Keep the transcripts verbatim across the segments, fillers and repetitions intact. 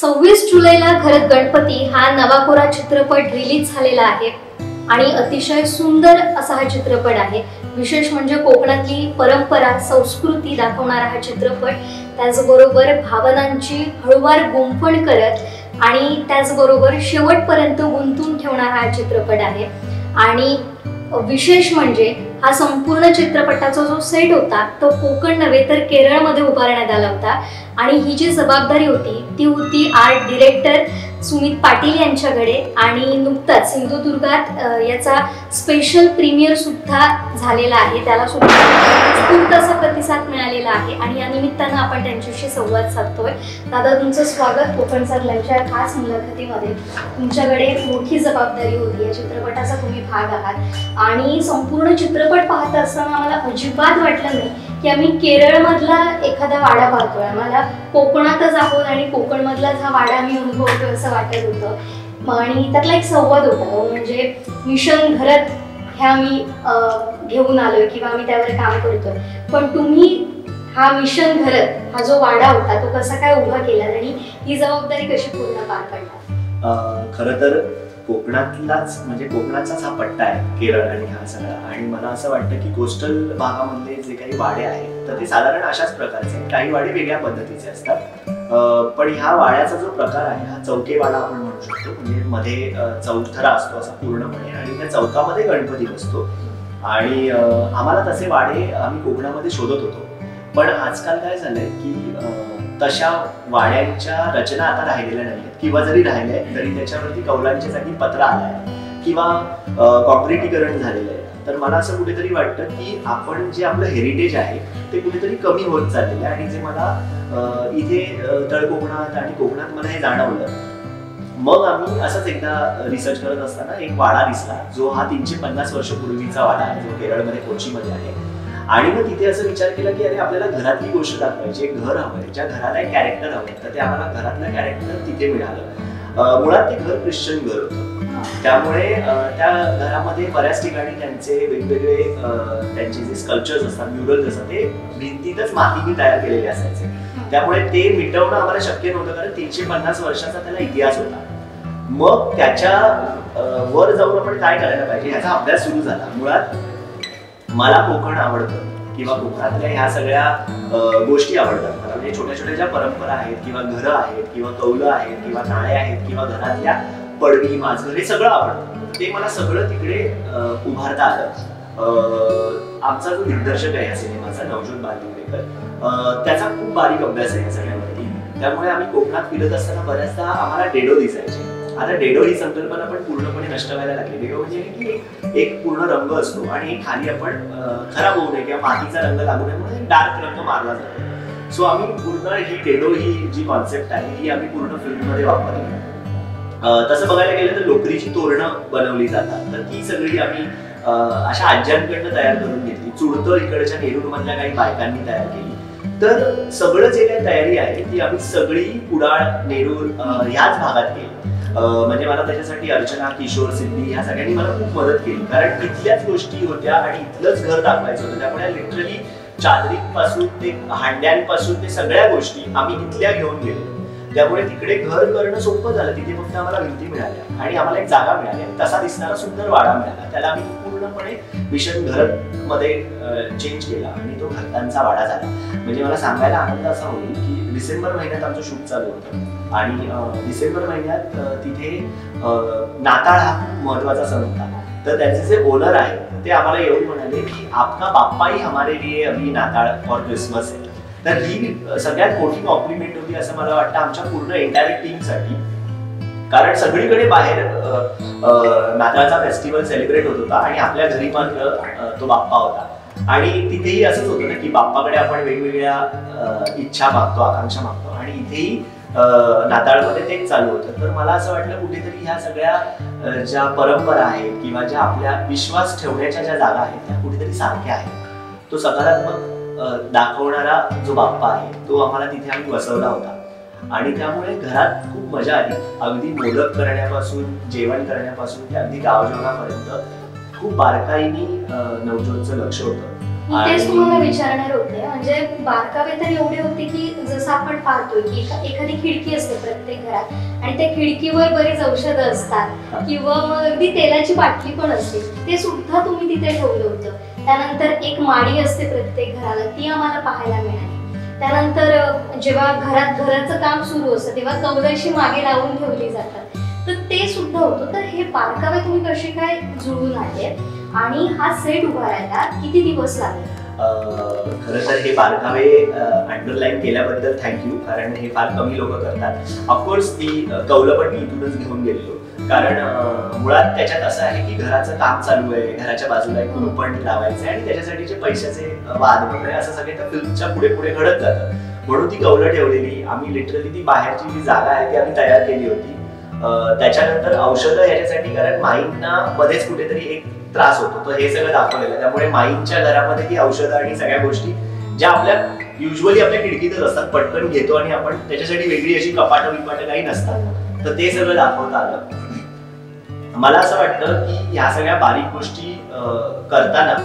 सव्वीस जुलैला घरात गणपती हा नवा कोरा चित्रपट रिलीज झालेला आहे आणि अतिशय सुंदर असा हा चित्रपट आहे। विशेष म्हणजे कोकणातली परंपरा संस्कृती दाखवणारा हा चित्रपट, त्याचबरोबर भावनांची हळूवार गुंफण करत आणि त्याचबरोबर शेवटपर्यंत गुंतून ठेवणारा हा चित्रपट आहे। आणि विशेष म्हणजे हा संपूर्ण चित्रपटाचा जो सेट होता तो कोकण नव्हे तर केरळमध्ये उभारण्यात आला होता आणि ही जी जबाबदारी होती ती होती आर्ट डायरेक्टर सुमित पाटील यांच्याकडे। आणि नुकताच सिंधुदुर्गात याचा स्पेशल प्रीमियर सुद्धा झालेला आहे, त्याला सुद्धा खूप असा प्रतिसाद मिळालेला आहे आणि या निमित्तानं आपण त्यांच्याशी संवाद साधतोय। दादा, तुमचं स्वागत कोकण साधल्याच्या खास मुलाखतीमध्ये। तुमच्याकडे मोठी जबाबदारी होती, या चित्रपटाचा तुम्ही भाग आहात आणि संपूर्ण चित्रपट पाहत असताना मला अजिबात वाटलं नाही की आम्ही केरळमधला एखादा वाडा पाहतोय, आम्हाला कोकणातच आहोत आणि कोकणमधलाच हा वाडा आम्ही अनुभवतोय असं वाटत होतं। आणि त्यातला एक संवाद होता, म्हणजे मिशन घरत हे आम्ही घेऊन आलोय किंवा आम्ही त्यावर काम करतोय, पण तुम्ही हा मिशन घरत हा जो वाडा होता तो कसा काय उभा केला आणि ही जबाबदारी कशी पूर्ण पार पडला? खरं तर कोकणातलाच म्हणजे कोकणाचाच हा पट्टा आहे केरळ आणि हा सगळा, आणि मला असं वाटतं की कोस्टल भागामधले जे काही वाडे आहेत तर ते साधारण अशाच प्रकारचे आहेत। काही वाडे वेगळ्या पद्धतीचे असतात, पण ह्या वाड्याचा जो प्रकार आहे हा चौके वाडा आपण म्हणू शकतो। म्हणजे मध्ये चौथरा असतो असा पूर्णपणे आणि त्या चौकामध्ये गणपती बसतो आणि आम्हाला तसे वाडे आम्ही कोकणामध्ये शोधत होतो। पण आजकाल काय झालंय की तशा वाड्यांच्या रचना आता राहिलेल्या नाहीत, किंवा जरी राहिल्या तरी त्याच्यावरती कौलांच्या जागी पत्रा आलाय किंवा कॉन्क्रिटीकरण झालेलं आहे। तर मला असं कुठेतरी वाटतं की आपण जे आपलं हेरिटेज आहे ते कुठेतरी कमी होत चाललेलं आहे आणि जे मला इथे तळकोकणात आणि कोकणात मला हे जाणवलं। मग आम्ही असंच एकदा रिसर्च करत असताना एक वाडा दिसला जो हा तीनशे पन्नास वर्ष पूर्वीचा वाडा आहे, जो केरळमध्ये कोचीमध्ये आहे। आणि मग तिथे असं विचार केला की अरे आपल्याला घरातली गोष्ट दाखवायची, एक घर हवंय, ज्या घराला एक कॅरेक्टर हवंय, तर ते आम्हाला घरातलं कॅरेक्टर तिथे मिळालं। मुळात ते घर ख्रिश्चन घर होतं, त्यामुळे त्या घरामध्ये बऱ्याच ठिकाणी त्यांचे वेगवेगळे त्यांचे जे स्कल्पचर्स असतात, म्युरल्स असतात, ते भिंतीतच मातीने तयार केलेले असायचे। त्यामुळे ते मिटवणं आम्हाला शक्य नव्हतं, कारण तीनशे पन्नास वर्षाचा त्याला इतिहास होता। मग त्याच्या वर जाऊन आपण काय करायला पाहिजे ह्याचा अभ्यास सुरू झाला। मुळात मला कोकण आवडतं किंवा कोकणातल्या ह्या सगळ्या गोष्टी आवडतात मला, म्हणजे छोट्या छोट्या ज्या परंपरा आहेत किंवा घरं आहेत किंवा कौलं आहेत किंवा नाळे आहेत किंवा घरातल्या पडवी माजघर हे सगळं आवडतं। ते मला सगळं तिकडे उभारता आलं। आमचा जो दिग्दर्शक आहे या सिनेमाचा नवजोत बालदिवरेकर, त्याचा खूप बारीक अभ्यास आहे या सगळ्यावरती, त्यामुळे आम्ही कोकणात फिरत असताना बऱ्याचदा आम्हाला डेडो दिसायचे। आता डेडो ही संकल्पना पण पूर्णपणे नष्ट व्हायला लागली। डेडो म्हणजे की एक पूर्ण रंग असतो आणि खाली आपण खराब होऊ नये किंवा मातीचा रंग लागू नये म्हणून डार्क रंग मारला जातो। सो आम्ही पूर्ण ही डेडो ही जी कॉन्सेप्ट आहे ही आम्ही पूर्ण फिल्ममध्ये वापरली। तसं बघायला गेलं तर लोकरीची तोरणं बनवली जातात, तर ती सगळी आम्ही अशा आज्यांकडनं तयार करून घेतली। चुडतं इकडच्या नेरूर मधल्या काही बायकांनी तयार केली। तर सगळं जे काही तयारी आहे ती आम्ही सगळी कुडाळ नेरूर ह्याच भागात केली। म्हणजे मला त्याच्यासाठी अर्चना, किशोर, सिद्धी ह्या सगळ्यांनी मला खूप मदत केली, कारण इथल्याच गोष्टी होत्या आणि इथलंच घर दाखवायचं होतं। त्यामुळे लिटरली चादरीपासून ते हांड्यांपासून ते सगळ्या गोष्टी आम्ही इथल्या घेऊन गेलो। त्यामुळे तिकडे घर करणं सोपं झालं। तिथे फक्त आम्हाला भिंती मिळाल्या आणि आम्हाला एक जागा मिळाली आणि तसा दिसणारा सुंदर वाडा मिळाला। त्याला आम्ही पूर्णपणे मिशन घरत मध्ये चेंज केला आणि तो घरतांचा वाडा झाला। म्हणजे मला सांगायला आनंद असा होईल की डिसेंबर महिन्यात आमचं शूट चालू होतं आणि डिसेंबर महिन्यात तिथे नाताळ हा खूप महत्वाचा सण होता। तर त्यांचे जे ओनर आहेत ते आम्हाला येऊन म्हणाले की आपका बाप्पा ही हमारे लिए अभी नाताळ और क्रिसमस आहे। तर ही सगळ्यात मोठी कॉम्प्लिमेंट होती असं मला वाटतं आमच्या पूर्ण एंटायर टीमसाठी, कारण सगळीकडे बाहेर नाताळचा फेस्टिवल सेलिब्रेट होत होता आणि आपल्या घरी मात्र तो बाप्पा होता। आणि तिथेही असंच होतं ना की बाप्पाकडे आपण वेगवेगळ्या इच्छा मागतो, आकांक्षा मागतो, आणि इथेही नाताळमध्ये तेच चालू होतं। तर मला असं वाटलं कुठेतरी ह्या सगळ्या ज्या परंपरा आहेत किंवा ज्या आपल्या विश्वास ठेवण्याच्या ज्या जागा आहेत त्या कुठेतरी सारख्या आहेत। तो सकारात्मक दाखवणारा जो बाप्पा आहे तो आम्हाला तिथे आम्ही बसवला होता आणि त्यामुळे घरात खूप मजा आली। अगदी मोदक करण्यापासून, जेवण करण्यापासून ते अगदी गावजेवणापर्यंत खूप बारकाईने नवजोतचं लक्ष होतं। मी तेच तुम्हाला विचारणार होते, म्हणजे बारकावे तर एवढे होते की जसं आपण पाहतोय की एखादी खिडकी असते प्रत्येक घरात आणि त्या खिडकीवर बरेच औषधं असतात किंवा मग अगदी तेलाची बाटली पण असते, ते सुद्धा तुम्ही तिथे ठेवलं होतं. त्यानंतर एक माडी असते प्रत्येक घराला, ती आम्हाला पाहायला मिळाली. त्यानंतर जेव्हा घरात घराचं काम सुरू असतं तेव्हा कवलाशी मागे लावून ठेवली जातात, तर ते सुद्धा होतं. तर हे बारकावे तुम्ही कसे काय जुळून आले आणि हा सेट उभारायला किती दिवस लागले? खरं तर हे बारकावे अंडरलाईन केल्याबद्दल थँक्यू, कारण हे फार कमी लोक करतात. ऑफकोर्स ती कौलं पण मी इथूनच घेऊन गेलेलो, कारण मुळात त्याच्यात असं आहे की घराचं काम चालू आहे, घराच्या बाजूला एक कुंपण लावायचं आहे आणि त्याच्यासाठीचे पैशाचे वाद वगैरे असं सगळे त्या फिल्मच्या पुढे पुढे घडत जातं. म्हणून ती कौलं ठेवलेली आम्ही, लिटरली ती बाहेरची जी जागा आहे ती आम्ही तयार केली होती. त्याच्यानंतर औषधं याच्यासाठी, कारण माईंना मध्येच कुठेतरी एक त्रास होतो, तर हे सगळं दाखवलेलं. त्यामुळे माईंच्या घरामध्ये ती औषधं आणि सगळ्या गोष्टी ज्या आपल्या युजली आपल्या खिडकीतच असतात, पटकन घेतो आणि आपण त्याच्यासाठी वेगळी अशी कपाटं विपाटं काही नसतात, तर ते सगळं दाखवता आलं. मला असं वाटतं की ह्या सगळ्या बारीक गोष्टी करताना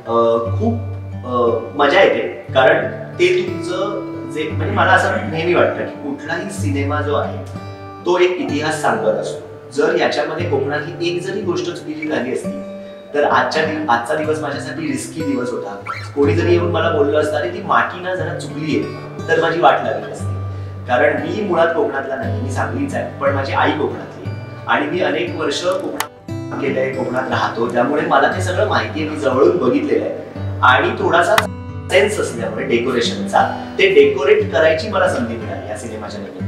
खूप मजा येते, कारण ते तुमचं जे, म्हणजे मला असं नेहमी वाटतं की कुठलाही सिनेमा जो आहे तो एक इतिहास सांगत असतो. जर याच्यामध्ये कोकणातली एक जरी गोष्ट चुकीची झाली असती तर आजच्या दिव आजचा दिवस माझ्यासाठी रिस्की दिवस होता. कोणी जरी येऊन मला बोललं असतं अरे ती माटी ना जरा चुकली आहे, तर माझी वाट लागली असती. कारण मी मुळात कोकणातला नाही, मी सांगलीच आहे, पण माझी आई कोकणातली आणि मी अनेक वर्ष कोकणात गेले, कोकणात राहतो, त्यामुळे मला ते सगळं माहिती आहे, मी जवळून बघितलेलं आहे. आणि थोडासा सेन्स असल्यामुळे डेकोरेशनचा ते डेकोरेट करायची मला संधी मिळाली या सिनेमाच्या निमित्तानं.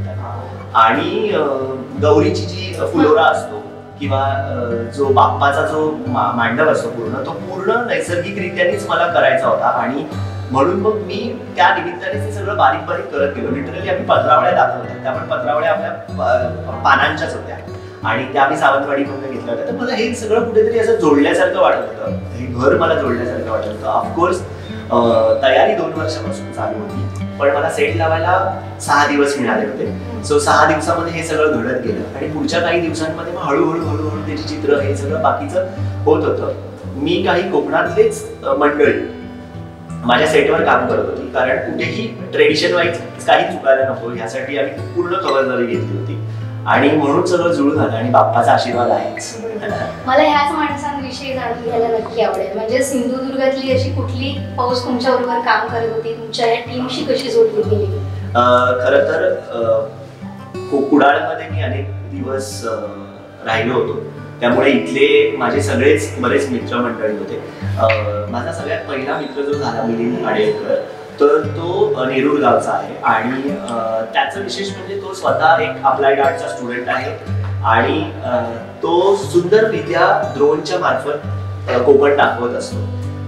आणि गौरीची जी फुलोरा असतो किंवा जो बाप्पाचा जो मांडव असतो पूर्ण, तो पूर्ण नैसर्गिकरित्यानेच मला करायचा होता. आणि म्हणून मग मी त्या निमित्ताने ते सगळं बारीक बारीक करत गेलो. लिटरली आम्ही पत्रावळ्या दाखवल्या, त्यामुळे पत्रावळ्या आपल्या पानांच्याच होत्या आणि त्या आम्ही सावंतवाडीमधून घेतल्या होत्या. तर मला हे सगळं कुठेतरी असं जोडल्यासारखं वाटत होतं, हे घर मला जोडल्यासारखं वाटत होतं. ऑफकोर्स तयारी दोन वर्षापासून चालू होती, पण मला सेट लावायला सहा दिवस मिळाले होते. सो सहा दिवसामध्ये हे सगळं घडत गेलं आणि पुढच्या काही दिवसांमध्ये मग हळूहळू हळूहळू त्याची चित्र हे सगळं बाकीचं होत होतं. मी काही कोकणातलेच मंडळी माझ्या सेटवर काम करत होती, कारण कुठेही ट्रेडिशन वाईज काही चुकायला नको यासाठी आम्ही पूर्ण खबरदारी घेतली होती आणि म्हणून सगळं जुळून आलं आणि बाप्पाचा आशीर्वाद आहेच. मला ह्याच माणसांविषयी जाणून घ्यायला नक्की आवडेल, म्हणजे सिंधुदुर्गातली अशी कुठली पाऊस तुमच्या बरोबर काम करत होती, तुमच्या या टीमशी कशी जोडली गेली? खरं तर कुडाळमध्ये मी अनेक दिवस राहिलो होतो, त्यामुळे इथले माझे सगळेच बरेच मित्रमंडळी होते. माझा सगळ्यात पहिला मित्र जो झाला मिलिंद आडेकर, तर तो नेरूर गावचा आहे आणि त्याचं विशेष म्हणजे तो स्वतः एक अप्लाइड आर्टचा स्टुडंट आहे आणि तो सुंदररित्या ड्रोनच्या मार्फत कोकण दाखवत असतो.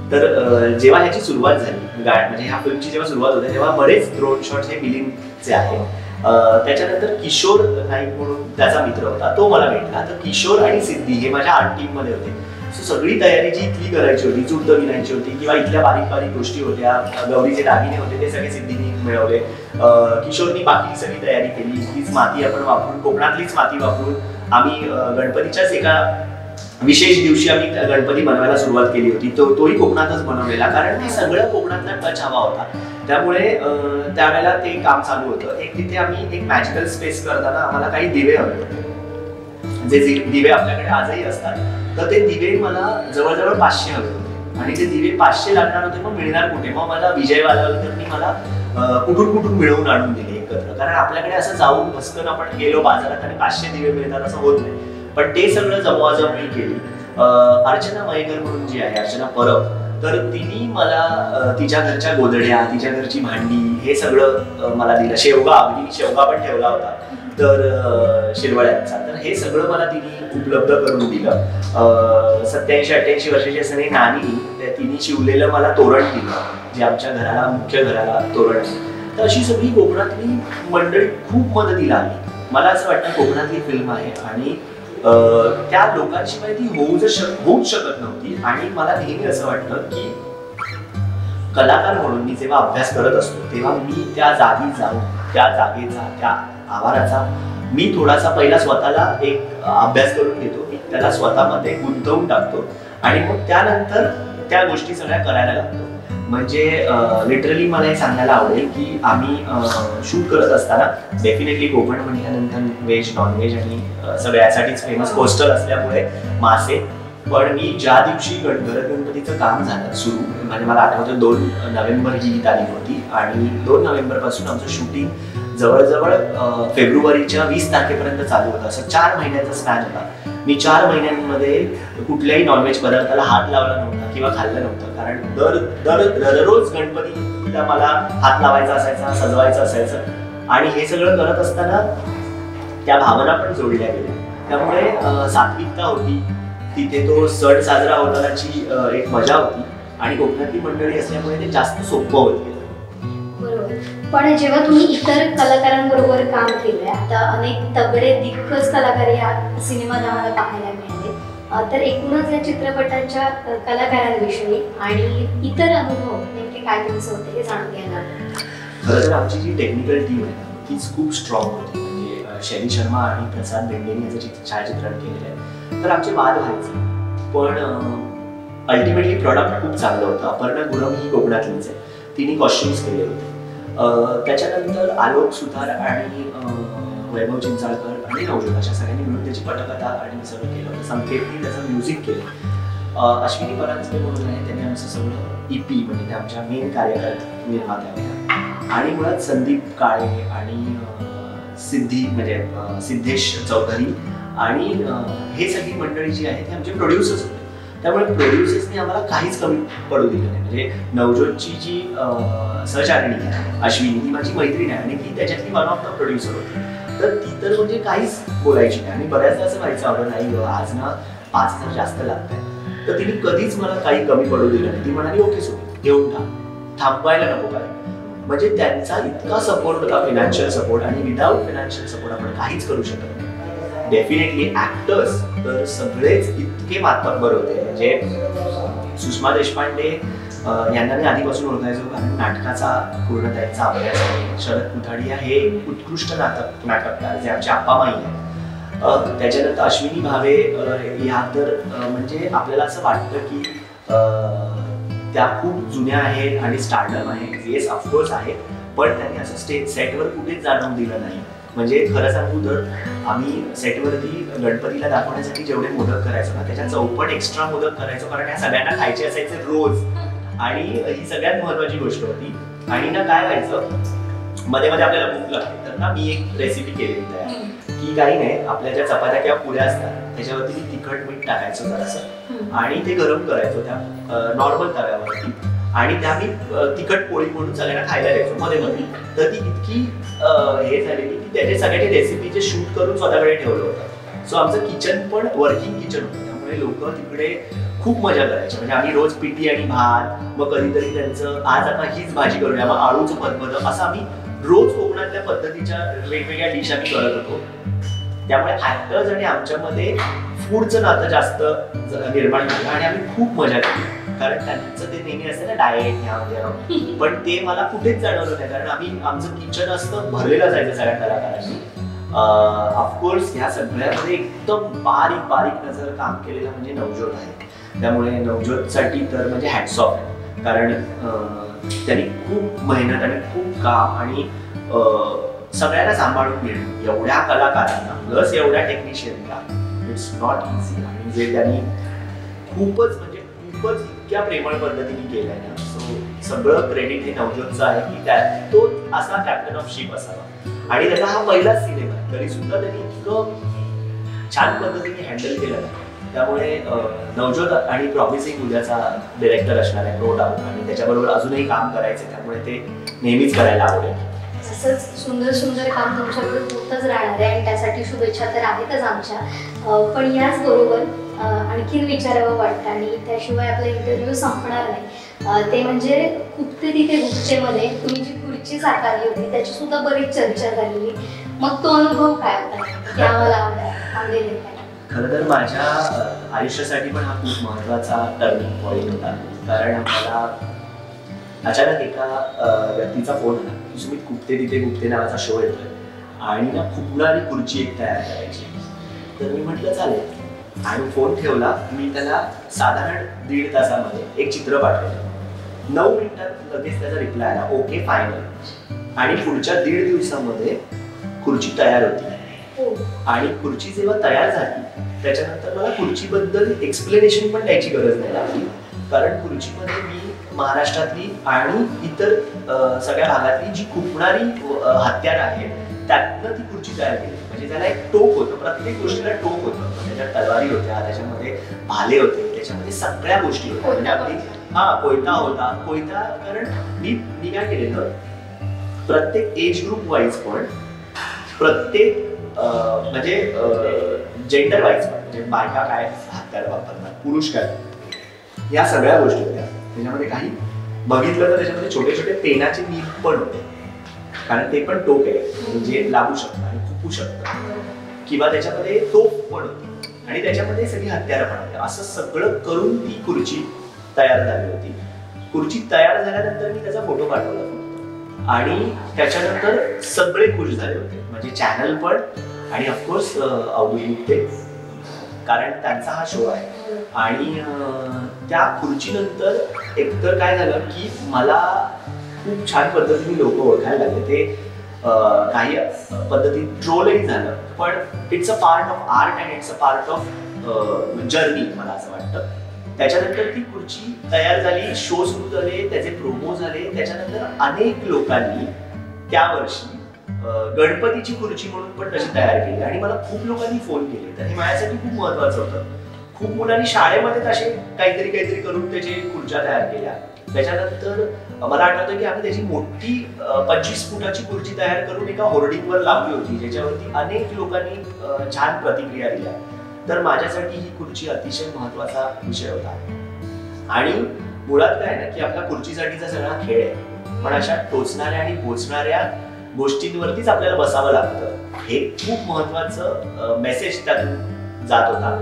तर जेव्हा ह्याची सुरुवात झाली, म्हणजे ह्या फिल्मची जेव्हा सुरुवात होते तेव्हा बरेच ड्रोन शॉट्स हे मिलिंदचे आहेत. त्याच्यानंतर किशोर नाईक म्हणून त्याचा मित्र होता, तो मला भेटला. तर किशोर आणि सिद्धी हे माझ्या आर्ट टीम मध्ये होते. सो सगळी तयारी जी इथली करायची होती, चूर्त विणायची होती किंवा इथल्या बारीक बारीक गोष्टी होत्या, गौरीचे दागिने होते, ते सगळे सिद्धीने मिळवले. किशोरनी बाकी सगळी तयारी केली. हीच माती आपण वापरून, कोकणातलीच माती वापरून आम्ही गणपतीच्याच एका विशेष दिवशी आम्ही गणपती बनवायला सुरुवात केली होती. तो तोही कोकणातच बनवलेला, कारण ते सगळं कोकणातला टच हवा होता. त्यामुळे त्यावेळेला ते काम चालू होतं. एक तिथे आम्ही एक मॅजिकल स्पेस करताना आम्हाला काही दिवे हवे होते, जे दिवे आपल्याकडे आजही असतात. तर ते दिवे मला जवळजवळ पाचशे हवे होते आणि ते दिवे पाचशे लागणार होते. मग मिळणार कुठे? मग मला विजय वालावलकरनी मला कुठून कुठून मिळवून आणून दिले एकत्र, कारण आपल्याकडे असं जाऊन बसकन आपण गेलो बाजारात आणि पाचशे दिवे मिळतात असं होत नाही. पण ते सगळं जमवाजमवी केली. अर्चना मयेकर म्हणून जी आहे, अर्चना परब, तर तिने मला तिच्या घरच्या गोधड्या, तिच्या घरची भांडी हे सगळं मला दिलं. शेवगा, अगदी शेवगा पण ठेवला होता तर शिरवळ्यांचा, तर हे सगळं मला तिने उपलब्ध करून दिलं. सत्याऐंशी अठ्ठ्याऐंशी वर्षाची असताना नानी तिने शिवलेलं मला तोरण दिलं, जे आमच्या घराला, मुख्य घराला तोरण. तर अशी सगळी कोकणातली मंडळी खूप मदतीला आली. मला असं वाटतं कोकणातली फिल्म आहे आणि त्या लोकांशिवाय ती होऊ शक होऊच शकत नव्हती. आणि मला नेहमी असं वाटतं की कलाकार म्हणून मी जेव्हा अभ्यास करत असतो तेव्हा मी त्या जागी जाऊन त्या जागेचा, त्या आवाराचा मी थोडासा पहिला स्वतःला एक अभ्यास करून घेतो, मी त्याला स्वतःमध्ये गुंतवून टाकतो आणि मग त्यानंतर त्या गोष्टी सगळ्या करायला लागतो. म्हणजे लिटरली मला हे सांगायला आवडेल की आम्ही शूट करत असताना डेफिनेटली कोकण म्हटल्यानंतर व्हेज नॉनव्हेज आणि सगळ्यासाठीच फेमस कोस्टल असल्यामुळे मासे. पण मी ज्या दिवशी गण घरत गणपतीचं काम झालं सुरू, म्हणजे मला आठवतं दोन नोव्हेंबर ही तारीख होती आणि दोन नोव्हेंबर पासून आमचं शूटिंग जवळजवळ फेब्रुवारीच्या वीस तारखेपर्यंत चालू होतं. असं चार महिन्याचा स्पॅन होता. मी चार महिन्यांमध्ये कुठल्याही नॉनव्हेज पदार्थाला हात लावला नव्हता किंवा खाल्लं नव्हतं, कारण दर दर दररोज गणपतीला मला हात लावायचा असायचा, सजवायचं असायचं आणि हे सगळं करत असताना त्या भावना पण जोडल्या गेल्या. त्यामुळे सात्विकता होती तिथे, तो सण साजरा होतानाची एक मजा होती आणि कोकणातली मंडळी असल्यामुळे ते जास्त सोपं होत गेलं. बरोबर. पण जेव्हा तुम्ही इतर कलाकारांबरोबर काम केलंय, आता अनेक तगडे दिग्गज कलाकार या सिनेमात आम्हाला पाहायला मिळाले, तर एकूणच या चित्रपटांच्या कलाकारांविषयी आणि इतर अनुभव नेमके काय तुमचे होते हे जाणून घ्यायला. खरं तर आमची जी टेक्निकल टीम आहे ना तीच खूप स्ट्रॉंग होती. म्हणजे शैली शर्मा आणि प्रसाद बेंडेनी याचं छायाचित्रण केलेलं आहे, तर आमचे वाद व्हायचे, पण अल्टिमेटली प्रॉडक्ट खूप चांगलं होतं. अपर्णा गुरम ही कोकणातलीच आहे, तिने कॉस्ट्युम्स केले होते. त्याच्यानंतर आलोक सुतार आणि वैभव चिंचाळकर आणि नवजोत अशा सगळ्यांनी मिळून त्याची पटकथा आणि सगळं केलं होतं. संकेतनी त्याचं म्युझिक केलं. अश्विनी परांजपे म्हणून आहे, त्याने आमचं सगळं ईपी म्हणजे ते आमच्या मेन कार्यक्रम निर्मात्या होत्या. आणि मुळात संदीप काळे आणि सिद्धी म्हणजे सिद्धेश चौधरी आणि हे सगळी मंडळी जी आहे ते आमचे प्रोड्युसर्स होते. त्यामुळे प्रोड्युसर्सनी आम्हाला काहीच कमी पडू दिलं नाही. म्हणजे नवजोतची जी सहचारिणी आहे अश्विनी, ती माझी मैत्रीण आहे आणि ती त्याच्यातली वन ऑफ द प्रोड्युसर होती. तर ती तर म्हणजे काहीच बोलायची नाही आणि बऱ्याचदा असं व्हायचं आवडत नाही आज ना पाच हजार जास्त लागत आहे, तर तिने कधीच मला काही कमी पडू दिलं नाही. ती म्हणाली ओके सोबत घेऊन टाक, थांबवायला नको काय. म्हणजे त्यांचा इतका सपोर्ट होता, फिनान्शियल सपोर्ट, आणि विदाउट फिनान्शियल सपोर्ट आपण काहीच करू शकत नाही. डेफिनेटली ऍक्टर्स तर सगळेच इतके मातब्बर होते. म्हणजे सुषमा देशपांडे यांना मी आधीपासून ओळखायचो, कारण नाटकाचा पूर्ण त्यांचा अभ्यास आहे. शरद कुठाडिया हे उत्कृष्ट नाटक नाटककार जे आमचे आप्पामाई आहेत. त्याच्यानंतर अश्विनी भावे ह्या तर म्हणजे आपल्याला असं वाटतं की त्या खूप जुन्या आहेत आणि स्टार्टअप आहेत. येस ऑफकोर्स आहे, पण त्यांनी असं स्टेज सेटवर कुठेच जाणवून दिलं नाही. म्हणजे खरं सांगू तर आम्ही सेटवरती गणपतीला दाखवण्यासाठी जेवढे मोदक करायचो ना त्याच्या चौपट एक्स्ट्रा मोदक करायचो, कारण या सगळ्यांना खायचे असायचे रोज. आणि ही सगळ्यात महत्वाची गोष्ट होती. आणि ना काय व्हायचं, मध्ये मध्ये आपल्याला भूक लागते, तर ना मी एक रेसिपी केलेली तयार की काही नाही, आपल्या ज्या चपात्या किंवा पुऱ्या असतात त्याच्यावरती मी तिखट मीठ टाकायचो जरासं आणि ते गरम करायचो त्या नॉर्मल तव्यावरती, आणि त्या मी तिखट पोळी म्हणून सगळ्यांना खायला द्यायचो मध्ये मध्ये. तर ती इतकी हे झालेली की त्याचे सगळ्याचे रेसिपीचे शूट करून स्वतःकडे ठेवलं होतं. सो आमचं किचन पण वर्किंग किचन होतं, त्यामुळे लोक तिकडे खूप मजा करायची. म्हणजे आम्ही रोज पिठी आणि भात, मग कधीतरी त्यांचं आज आता हीच भाजी करूया, मग आळूचं फतफतं, असं आम्ही रोज कोकणातल्या पद्धतीच्या वेगवेगळ्या डिश आम्ही करत होतो. त्यामुळे ऍक्टर्स आणि आमच्यामध्ये फूडचं नातं जास्त निर्माण झालं आणि आम्ही खूप मजा केली. कारण त्यांचं ते नेहमी असतं ना डाएट ह्या, पण ते मला कुठेच जाणवलं नाही, कारण आम्ही आमचं किचन असतं भरलेलं जायचं सगळ्या कलाकारांनी. ऑफकोर्स ह्या सगळ्यामध्ये एकदम बारीक बारीक नजर काम केलेलं म्हणजे नवजोत आहे. त्यामुळे नवजोतसाठी तर म्हणजे हॅट्स ऑफ आहे, कारण त्यांनी खूप मेहनत आणि खूप काम आणि सगळ्यांना सांभाळून घेणं, एवढ्या कलाकारांना प्लस एवढ्या टेक्निशियनला, इट्स नॉट इझी. आणि जे त्यांनी खूपच म्हणजे खूपच इतक्या प्रेमळ पद्धतीने केलंय ना, सो सगळं क्रेडिट हे नवजोतचं आहे की त्या तो असा कॅप्टन ऑफ शिप असावा. आणि त्याचा हा पहिलाच सिनेमा आहे, तरी सुद्धा त्यांनी इतकं छान पद्धतीने हँडल केलं ना. त्यामुळे नवजोत आणि प्रॉमिसिंग उद्याचा डिरेक्टर असणार आहे नो डाऊट, आणि त्याच्याबरोबर अजूनही काम करायचं, त्यामुळे ते नेहमीच करायला आवडेल. असंच सुंदर सुंदर काम तुमच्याकडे होतच राहणार आहे आणि त्यासाठी शुभेच्छा तर आहेतच आमच्या. पण याचबरोबर आणखीन विचारावं वाटतं आणि त्याशिवाय आपला इंटरव्ह्यू संपणार नाही, ते म्हणजे कुठे तिथे गुप्तेमध्ये तुम्ही जी खुर्ची साकारली होती त्याची सुद्धा बरीच चर्चा झालेली. मग तो अनुभव काय होता ते आम्हाला आवडेल. खरं तर माझ्या आयुष्यासाठी पण हा खूप महत्त्वाचा टर्निंग पॉईंट होता, कारण मला अचानक एका व्यक्तीचा फोन आला की सुमित गुप्ते तिथे गुप्ते नावाचा शो येतोय आणि ना खुपणं आणि खुर्ची एक तयार करायची. तर मी म्हटलं चालेल, आणि फोन ठेवला. मी त्याला साधारण दीड तासामध्ये एक चित्र पाठवलं नऊ मिनिटात लगेच त्याचा रिप्लाय आला, ओके फायनल. आणि पुढच्या दीड दिवसामध्ये खुर्ची तयार होती. आणि खुर्ची जेव्हा तयार झाली त्याच्यानंतर मला खुर्चीबद्दल एक्सप्लेनेशन पण द्यायची गरज नाही लागली, कारण खुर्चीमध्ये मी महाराष्ट्रातली आणि इतर सगळ्या भागातली जी खुपणारी हत्यार आहेत त्यातनं ती खुर्ची तयार केली. म्हणजे त्याला एक टोक होतं, प्रत्येक गोष्टीला टोक होतं. त्याच्यात तलवारी होत्या, त्याच्यामध्ये भाले होते, त्याच्यामध्ये सगळ्या गोष्टी होत्या. म्हणजे अगदी हा कोयता होता. कोयता कारण मी मी काय केलेलं, प्रत्येक एज ग्रुप वाईज पण प्रत्येक म्हणजे जेंडर वाईज पण, म्हणजे बायका काय हत्यार वापरतात, पुरुष काय, या सगळ्या गोष्टी होत्या. त्याच्यामध्ये काही बघितलं तर त्याच्यामध्ये छोटे छोटे पेनाचे नीब पण होते, कारण ते पण टोक आहे जे लागू शकतं आणि खुपू शकतं. किंवा त्याच्यामध्ये तोफ पण होती आणि त्याच्यामध्ये सगळी हत्यारं पण होती. असं सगळं करून ती खुर्ची तयार झाली होती. खुर्ची तयार झाल्यानंतर मी त्याचा फोटो पाठवला फक्त, आणि त्याच्यानंतर सगळे खुश झाले होते, म्हणजे चॅनल पण आणि ऑफकोर्स अवधूत ते, कारण त्यांचा हा शो आहे. आणि त्या खुर्चीनंतर एकतर काय झालं की मला खूप छान पद्धतीने लोक ओळखायला लागले. ते काही पद्धतीत ट्रोलही झालं, पण it's a part of art and it's a part of journey मला असं वाटतं. त्याच्यानंतर ती खुर्ची तयार झाली, शो सुरू झाले, त्याचे प्रोमो झाले. त्याच्यानंतर अनेक लोकांनी त्या वर्षी गणपतीची खुर्ची म्हणून पण तशी तयार केली आणि मला खूप लोकांनी फोन केले. तर हे माझ्यासाठी खूप महत्वाचं होतं. खूप मुलांनी शाळेमध्ये असे काहीतरी काहीतरी करून त्याची खुर्च्या तयार केल्या. त्याच्यानंतर मला आठवतं की आम्ही त्याची मोठी पंचवीस फुटाची खुर्ची तयार करून एका होर्डिंगवर लावली होती, ज्याच्यावरती अनेक लोकांनी छान प्रतिक्रिया दिल्या. तर माझ्यासाठी ही खुर्ची अतिशय महत्वाचा विषय होता. आणि मुळात काय ना की आपल्या खुर्चीसाठीचा सगळा खेळ आहे, पण अशा टोचणाऱ्या आणि पोचणाऱ्या गोष्टींवरतीच आपल्याला बसावं लागतं. हे खूप महत्वाचं मेसेज त्यातून जात होता.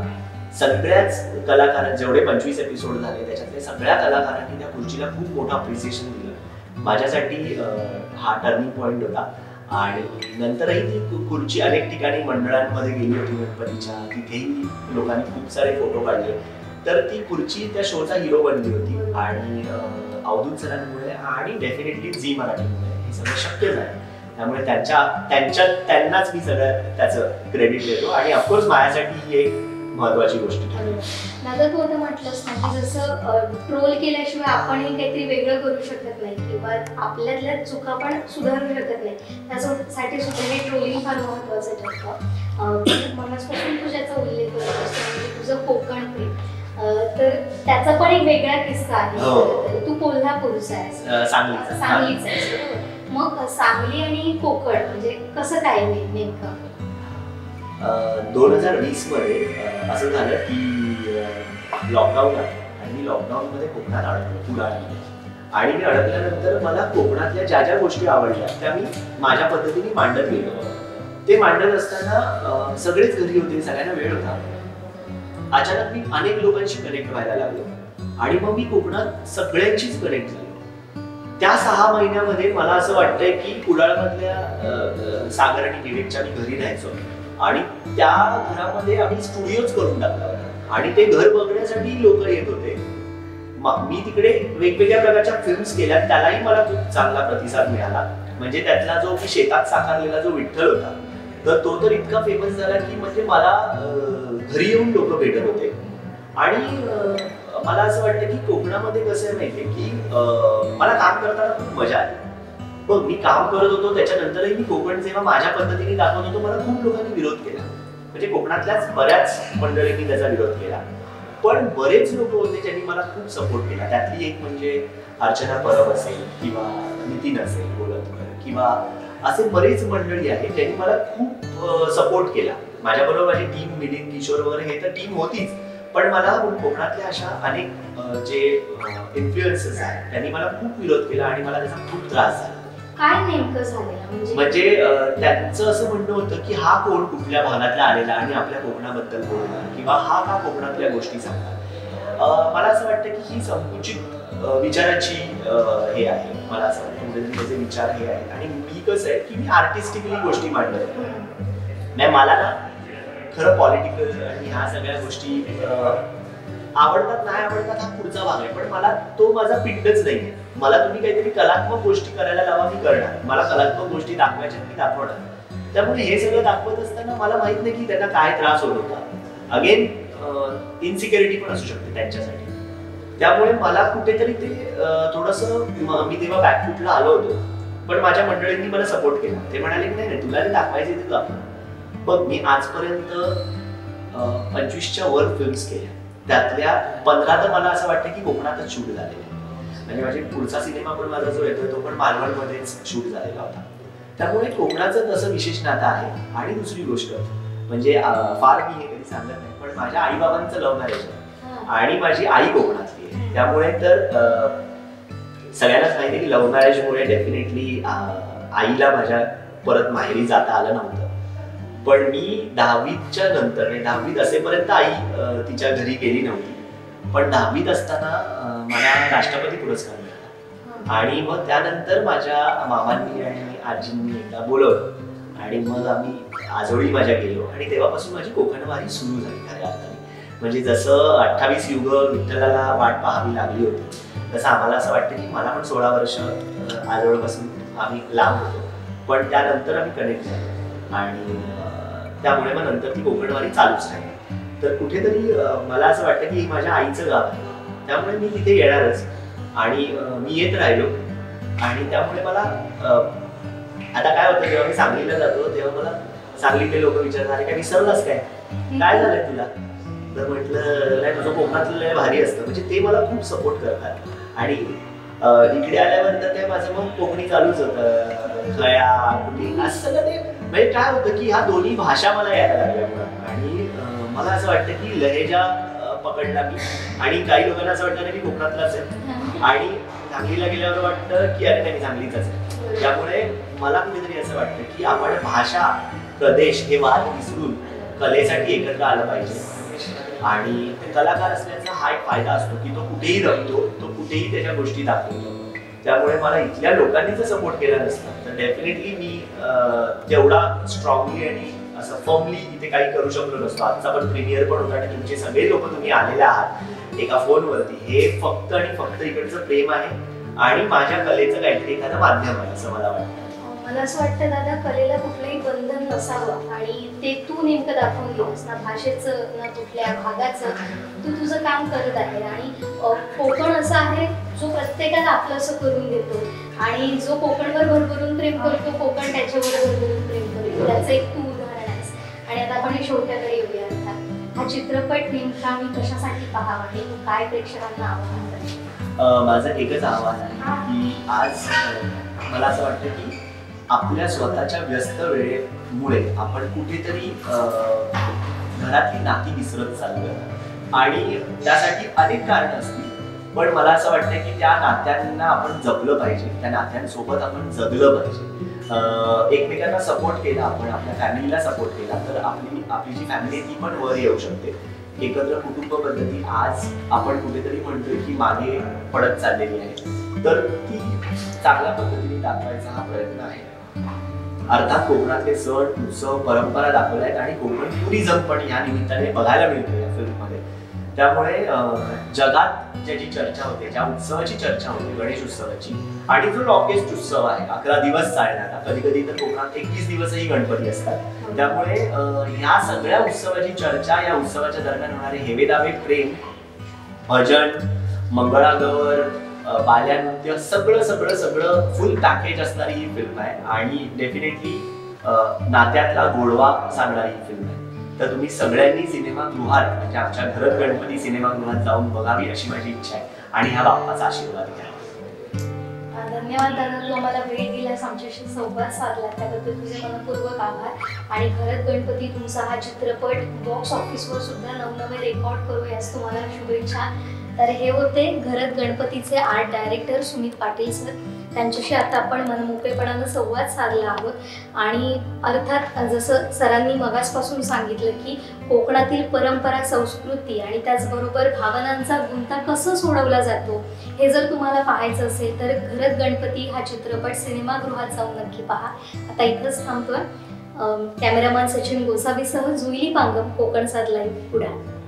सगळ्याच कलाकारांनी, जेवढे पंचवीस एपिसोड झाले त्याच्यातले सगळ्या कलाकारांनी त्या खुर्चीला खूप मोठं अप्रिसिएशन दिलं. माझ्यासाठी हा टर्निंग पॉइंट होता. आणि नंतरही ती खुर्ची अनेक ठिकाणी मंडळांमध्ये गेली होती गणपतीच्या, तिथेही लोकांनी खूप सारे फोटो काढले. तर ती खुर्ची त्या शोचा हिरो बनली होती. आणि अवधूत सरांमुळे आणि डेफिनेटली झी मराठीमुळे हे सगळं शक्य झालं. त्यामुळे त्यांच्या त्यांच्या त्यांनाच मी सगळं त्याचं क्रेडिट देतो. आणि ऑफकोर्स माझ्यासाठी ही एक महत्वाची गोष्ट ठरली. दादा, तू आता म्हटलंस ना की जसं ट्रोल केल्याशिवाय आपणही काहीतरी वेगळं करू शकत नाही किंवा आपल्यातल्या चुका पण सुधारू शकत नाही, त्यासाठी सुद्धा हे ट्रोलिंग फार महत्वाचं ठरतं. मनापासून तू ज्याचा उल्लेख करत असतो म्हणजे तुझं कोकण प्रेम, तर त्याचा पण एक वेगळा किस्सा आहे. तू कोल्हापूरचा आहेस, सांगलीचा आहेस, मग सांगली आणि कोकण म्हणजे कसं काय नेमकं? दोन हजार वीस मध्ये असं झालं की लॉकडाऊन आहे आणि मी लॉकडाऊन मध्ये कोकणात अडकलो, कुडाळमध्ये. आणि मी अडकल्यानंतर मला कोकणातल्या ज्या ज्या गोष्टी आवडल्या त्या मी माझ्या पद्धतीने मांडत गेलो. ते मांडत असताना सगळेच घरी होते, सगळ्यांना वेळ होता. अचानक मी अनेक लोकांशी कनेक्ट व्हायला लागलो आणि मग मी कोकणात सगळ्यांशीच कनेक्ट झालो. त्या सहा महिन्यामध्ये मला असं वाटतंय की कुडाळमधल्या सागर आणि विवेकच्या मी घरी राहायचो आणि त्या घरामध्ये आम्ही स्टुडिओच करून टाकला होता आणि ते घर बघण्यासाठी लोक येत होते. मी तिकडे वेगवेगळ्या प्रकारच्या फिल्म्स केल्या, त्यालाही मला खूप चांगला प्रतिसाद मिळाला. म्हणजे त्यातला जो की शेतात साकारलेला जो विठ्ठल होता तर तो तर इतका फेमस झाला की म्हणजे मला घरी येऊन लोक भेटत होते. आणि मला असं वाटतं की कोकणामध्ये कसं आहे माहितीये की मला काम करताना खूप मजा आली. बघ, मी काम करत होतो त्याच्यानंतरही मी कोकण जेव्हा माझ्या पद्धतीने दाखवत होतो मला खूप लोकांनी विरोध केला. म्हणजे कोकणातल्याच बऱ्याच मंडळींनी त्याचा विरोध केला, पण बरेच लोक होते ज्यांनी मला खूप सपोर्ट केला. त्यातली एक म्हणजे अर्चना परब असेल किंवा नितीन असेल गोलतकर किंवा असे बरेच मंडळी आहेत ज्यांनी मला खूप सपोर्ट केला. माझ्याबरोबर माझी टीम, मिलिंद, किशोर वगैरे हे तर टीम होतीच, पण मला कोकणातल्या अशा अनेक जे इन्फ्लुएन्सर्स आहेत त्यांनी मला खूप विरोध केला आणि मला त्याचा खूप त्रास झाला. काय नेमकं झालं? म्हणजे त्यांचं असं म्हणणं होतं की हा कोण कुठल्या भागातला आलेला आणि आपल्या कोकणाबद्दल बोलणार किंवा हा का कोकणातल्या गोष्टी सांगणार. मला असं वाटतं की ही संकुचित विचाराची हे आहे. मला असं वाटतं त्याचे विचार हे आहेत. आणि मी कसं आहे की मी आर्टिस्टिकली गोष्टी मांडत नाही. मला ना खरं पॉलिटिकल आणि ह्या सगळ्या गोष्टी आवडतात नाही आवडतात हा पुढचा भाग आहे, पण मला तो माझा पिंडच नाहीये. मला तुम्ही काहीतरी कलात्मक गोष्टी करायला लावा, मी करणार. मला कलात्मक गोष्टी दाखवायच्या मी दाखवणार. त्यामुळे हे सगळं दाखवत असताना मला माहित नाही की त्यांना काय त्रास होत होता. अगेन इनसिक्युरिटी पण असू शकते त्यांच्यासाठी. त्यामुळे मला कुठेतरी ते थोडंसं, मी तेव्हा बॅकफुटला आलो होतो, पण माझ्या मंडळींनी मला सपोर्ट केला. ते म्हणाले की नाही तुला ते दाखवायचे ते दाखव. बघ मी आजपर्यंत पंचवीसच्या वर फिल्म्स केल्या, त्यातल्या पंधरा तर मला असं वाटतं की कोकणातच शूट झालेले. म्हणजे माझे पुढचा सिनेमा पण माझा जो येतोय तो पण मालवणमध्येच शूट झालेला होता. त्यामुळे कोकणाचं तसं विशेष नातं आहे. आणि दुसरी गोष्ट म्हणजे फार मी हे कधी सांगत नाही, पण माझ्या आई बाबांचं लव्ह मॅरेज आहे आणि माझी आई कोकणातली आहे. त्यामुळे तर सगळ्यांनाच माहिती आहे की लव्ह मॅरेजमुळे डेफिनेटली आईला माझ्या परत माहेरी जाता आलं नव्हतं. पण मी दहावीच्या नंतर म्हणजे दहावीत असेपर्यंत आई तिच्या घरी गेली नव्हती, पण दहावीत असताना मला राष्ट्रपती पुरस्कार मिळाला. आणि मग त्यानंतर माझ्या मामांनी आणि आजींनी एकदा बोलवलं आणि मग आम्ही आजोळी माझ्या गेलो आणि तेव्हापासून माझी कोकणवारी सुरू झाली खऱ्या अर्थाने. म्हणजे जसं अठ्ठावीस युग विठ्ठलाला वाट पाहावी लागली होती, तसं आम्हाला असं वाटतं की मला पण सोळा वर्ष आजोळपासून आम्ही लांब होतो, पण त्यानंतर आम्ही कनेक्ट झालो आणि त्यामुळे मग नंतर ती कोकणवारी चालूच राहिली. तर कुठेतरी मला असं वाटतं की माझ्या आईचं गाव आहे, त्यामुळे मी तिथे येणारच आणि मी येत राहिलो. आणि त्यामुळे मला आता काय होतं, जेव्हा मी सांगलीला जातो तेव्हा मला सांगलीतले लोक विचारणार काय विसरलास काय, काय झालंय तुला. तर म्हटलं नाही तुझं कोकणातलं भारी असतं. म्हणजे ते मला खूप सपोर्ट करतात. आणि इकडे आल्यानंतर ते माझं मग कोकणी चालूच होतं, खया कुठे असं सगळं ते. म्हणजे काय होतं की ह्या दोन्ही भाषा मला यायला लागल्या आणि मला असं वाटतं की लहेजा पकडला मी. आणि काही लोकांना असं वाटतं की कोकणातलाच आहे आणि सांगलीला गेल्यावर वाटतं की अरे नाही सांगलीचाच आहे. त्यामुळे मला कुठेतरी असं वाटतं की आपण भाषा प्रदेश हे वाद विसरून कलेसाठी एकत्र आलं पाहिजे. आणि कलाकार असण्याचा हा एक फायदा असतो की तो कुठेही रमतो, तो कुठेही त्याच्या गोष्टी दाखवतो. त्यामुळे मला इथल्या लोकांनी जर सपोर्ट केला नसता तर डेफिनेटली मी तेवढा स्ट्रॉंगली आणि असं फर्मली इथे काही करू शकलो नसतो. आजचा पण प्रीमियर पण होता आणि तुमचे सगळे लोक तुम्ही आलेले आहात एका फोनवरती. हे फक्त आणि फक्त इकडचं प्रेम आहे आणि माझ्या कलेचं काहीतरी एखादं माध्यम आहे असं मला वाटतं. मला असं वाटतं दादा, कलेला कुठलंही बंधन नसावं आणि ते तू नेमकं दाखवून दिलंस ना, भाषेचं ना कुठल्या भागाचं. तू तुझं काम करत आहे आणि कोकण असं आहे जो प्रत्येकाला आपलं असं करून देतो आणि जो कोकणवर भरभरून प्रेम करतो, कोकण त्याच्यावर भरभरून प्रेम करतो. त्याचं एक तू उदाहरण आहेस. आणि आता आपण शेवट्याकडे येऊया. हा चित्रपट नेमका मी कशासाठी पाहावा आणि तू काय प्रेक्षकांना आव्हान करते? माझं एकच आव्हान आहे की आज मला असं वाटतं की आपल्या स्वतःच्या व्यस्त वेळेमुळे आपण कुठेतरी घरातली नाती विसरत चाललोय आणि त्यासाठी अनेक कारणं असतील. पण मला असं वाटतं की त्या नात्यांना आपण जपलं पाहिजे, त्या नात्यांसोबत आपण जगलं पाहिजे. एकमेकांना सपोर्ट केला आपण, आपल्या फॅमिलीला सपोर्ट केला तर आपली आपली जी फॅमिली ती पण वर येऊ शकते. एकत्र कुटुंब पद्धती आज आपण कुठेतरी म्हणतोय की मागे पडत चाललेली आहे, तर ती चांगल्या पद्धतीने दाखवायचा हा प्रयत्न आहे. अर्थात कोकणातले सण उत्सव परंपरा दाखवल्या आहेत आणि कोकण टुरिझम पण या निमित्ताने बघायला मिळतो या फिल्ममध्ये. त्यामुळे जगात ज्याची चर्चा होते, ज्या उत्सवाची चर्चा होते गणेश उत्सवाची, आणि जो लॉंगेस्ट उत्सव आहे अकरा दिवस चालणारा, कधी कधी तर कोकणात एकवीस दिवसही गणपती असतात. त्यामुळे ह्या सगळ्या उत्सवाची चर्चा, या उत्सवाच्या दरम्यान होणारे हेवेदावे प्रेम, भजन, मंगळागौर, बाल्या नृत्य, सगळं सगळं सगळं फुल पॅकेज असणारी ही फिल्म आहे आणि डेफिनेटली नात्यातला गोडवा सांगणारी ही फिल्म आहे. तर तुम्ही सगळ्यांनी सिनेमागृहात म्हणजे आमच्या घरत गणपती सिनेमागृहात जाऊन बघावी अशी माझी इच्छा आहे आणि ह्या बाप्पाचा आशीर्वाद घ्या. धन्यवाद दादा, तू आम्हाला वेळ दिलास, आमच्याशी संवाद साधला त्याबद्दल तुझे मनपूर्वक आभार. आणि घरत गणपती तुमचा हा चित्रपट बॉक्स ऑफिसवर सुद्धा नवनवे रेकॉर्ड करू यास तुम्हाला शुभेच्छा. तर हे होते घरत गणपतीचे art director Sumit Patil sir. त्यांच्याशी आता आपण मनमोकळेपणानं संवाद साधला आहोत. आणि अर्थात जसं सरांनी मगासपासून सांगितलं की कोकणातील परंपरा, संस्कृती आणि त्याचबरोबर भावनांचा गुंता कसं सोडवला जातो हे जर तुम्हाला पाहायचं असेल तर घरत गणपती हा चित्रपट सिनेमागृहात जाऊन नक्की पहा. आता इथंच थांबतोय. कॅमेरामॅन सचिन गोसावीसह जुईली पांगम, कोकण सात लाईव्ह, पुढे.